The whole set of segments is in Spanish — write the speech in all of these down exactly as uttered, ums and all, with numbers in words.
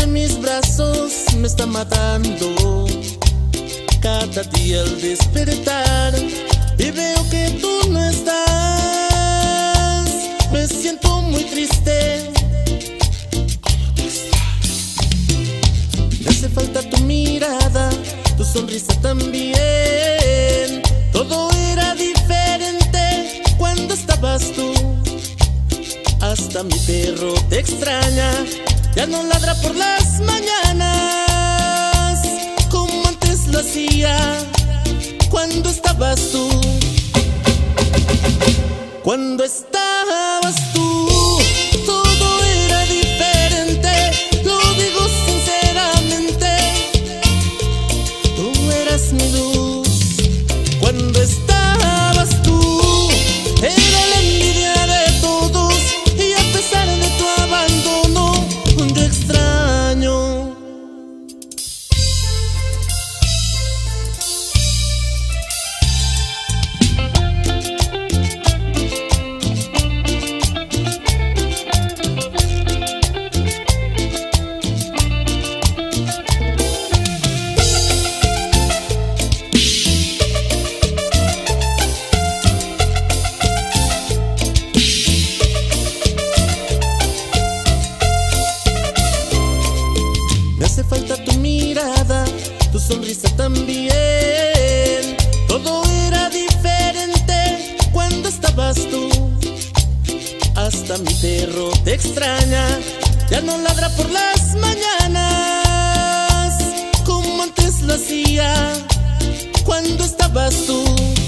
entre mis brazos me está matando. Cada día al despertar y veo que tú no estás, me siento muy triste. Me hace falta tu mirada, tu sonrisa también. Todo era diferente cuando estabas tú. Hasta mi perro te extraña, ya no ladra por las mañanas como antes lo hacía cuando estabas tú. Cuando estabas tú, todo era diferente, lo digo sinceramente. Tú eras mi luz. Cuando estabas tú, era la envidia de todos, y a pesar de tu abandono, yo extraño. Me hace falta tu mirada, tu sonrisa también. Todo era diferente cuando estabas tú. Hasta mi perro te extraña, ya no ladra por las mañanas como antes lo hacía cuando estabas tú.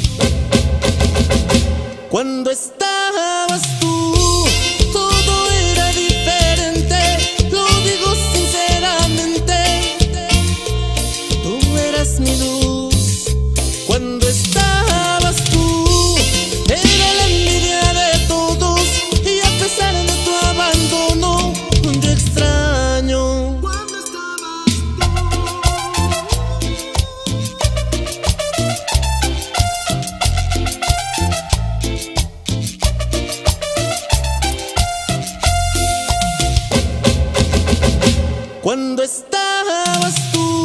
Cuando estabas tú, todo era diferente, lo digo sinceramente. Tú eras mi luz. Cuando estabas tú, era la envidia de todos, y a pesar de tu abandono, yo extraño. Cuando estabas Cuando estabas tú.